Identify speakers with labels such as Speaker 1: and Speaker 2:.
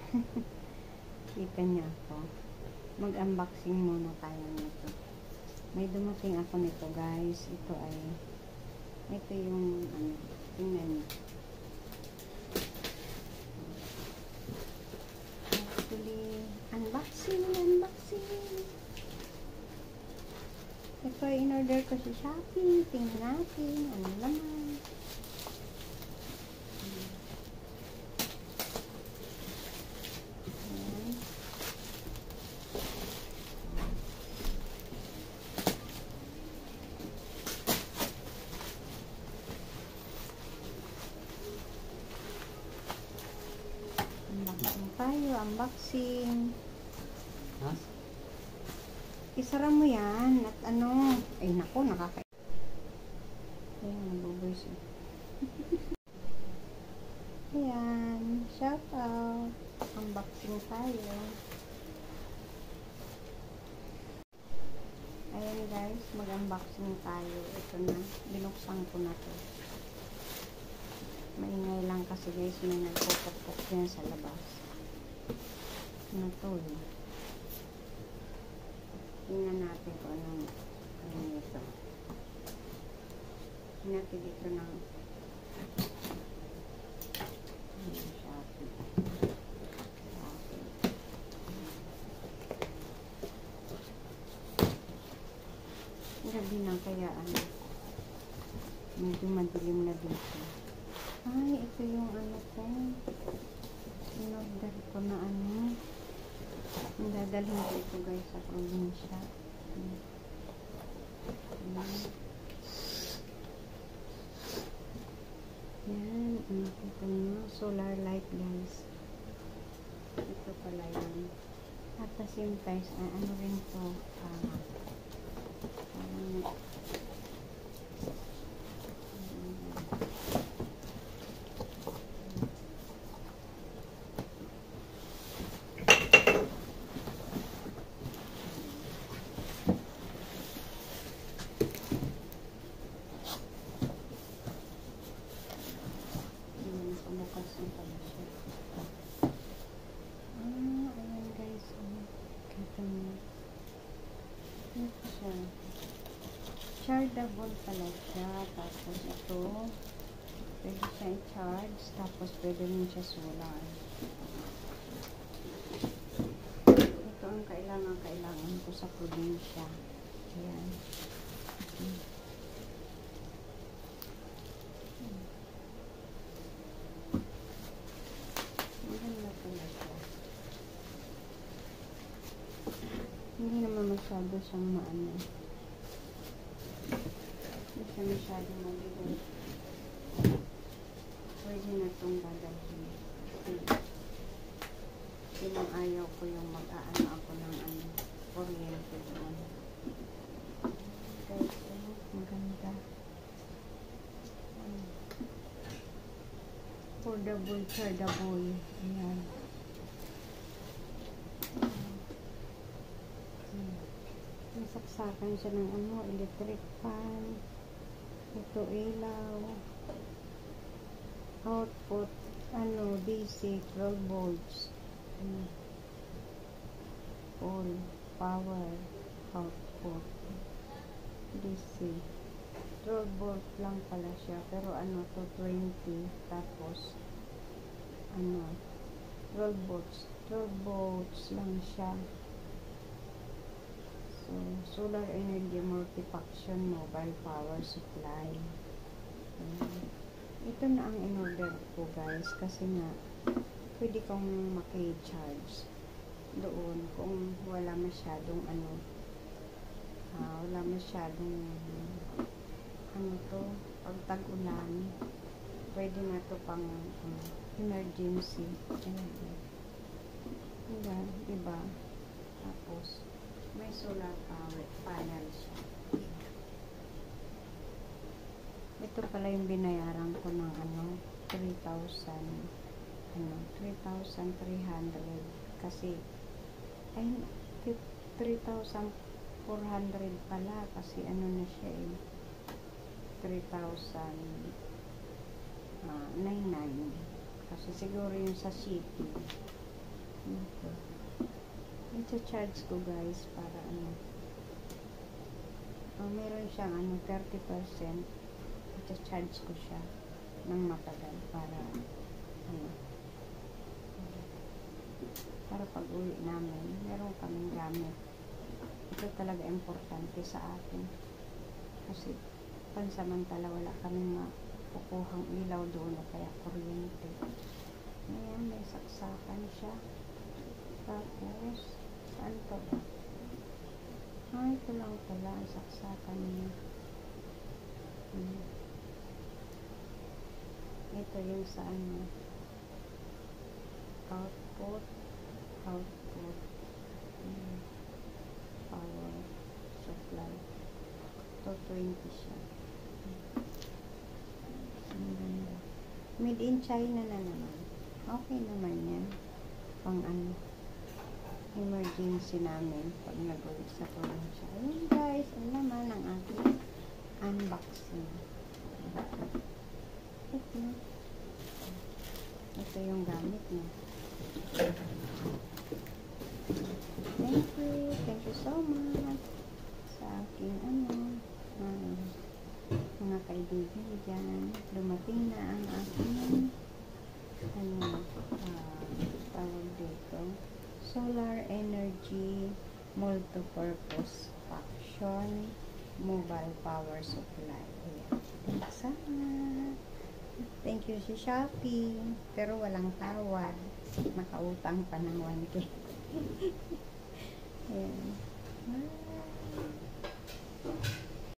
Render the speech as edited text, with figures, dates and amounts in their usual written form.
Speaker 1: Kita niya ako. Mag-unboxing muna tayo nito. May dumating ako nito, guys. Ito yung ano, tingnan niyo. Actually, unboxing. Ito ay in-order ko sa Shopee. Tingnan natin. Ano naman. Unboxing.
Speaker 2: Huh?
Speaker 1: Isara mo yan at ano. Ay nako, nakaka. Ayan, nabuboys eh. Ayan, shout out. Unboxing tayo. Ayan guys, mag-unboxing tayo. Ito na, binuksan ko na to. Maingay lang kasi guys, may nagpupok-pok yan sa labas. Ano to eh. Tingnan natin kung ano ito. Tingnan natin dito ng Shopee. Gabi na kaya medyo madilim na dito. Ay, ito yung ano ko. In-order ko na ano. Dadalhin ko ito guys sa probinsya. Yan, ito nyo. Solar light guys. Ito pala yun. At the same time, ano rin to, ayan guys, kita mo. Ito siya. Chargeable pala siya. Tapos ito, pwede siya i-charge. Tapos pwede rin siya solar. Ito ang kailangan ko sa probinsya. Ayan. Hindi naman masyado siyang maano. Hindi siya masyado mabigat. Pwede na itong dadalhin. Sinong ayaw ko yung mag-aano ako ng kuryente doon. Guys, maganda. Affordable, chargeable. Ayan. Nasaksakan siya ng electric fan. Ito ilaw. Output, DC, 12 volts. Full power output. DC. 12 volt lang pala siya. Pero 20. Tapos, 12 volts. 12 volts lang siya. Solar energy multifunction mobile power supply. Ito na ang in-order ko guys kasi nga pwede kong maki-charge doon kung wala masyadong pag tag-ulan pwede na to pang emergency. Diba? Tapos may solar power panel siya. Ito pala yung binayaran ko ng 3,300 kasi 3,400 pala kasi na siya 3,099 kasi siguro yung sa shipping Ito. I-charge ko guys para ano. Meron siyang ano, 30%. I-charge ko siya ng matagal para ano. Para pag uwi namin, meron kaming gamit. Ito talaga importante sa atin. Kasi pansamantala wala kaming makukuhang ilaw doon o kaya kuryente. Ayan, may saksakan siya. Tapos, saan to ba? Ito lang pala ang saksakan niya. Ito yung sa ano. Output. Power supply. Ito 20 siya. Made in China na naman. Okay naman yan. Pang ano, emergency namin pag nag-uwi sa probinsya. Ayun guys, ang laman ng ating unboxing. Ito yung gamit niya. Thank you so much sa aking mga kaibigan dyan. Dumating na ang aking tawag dito, solar energy multipurpose function mobile power supply. Ayan. Thank you si Shopee, pero walang tawad. Nakautang pa ng 1K. Ayan.